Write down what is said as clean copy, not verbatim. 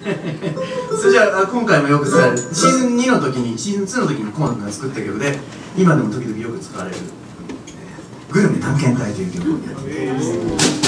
それじゃあ今回もよく使われるシーズン2の時にシーズン2の時にコンが作った曲で今でも時々よく使われる「グルメ探検隊」という曲をやっています。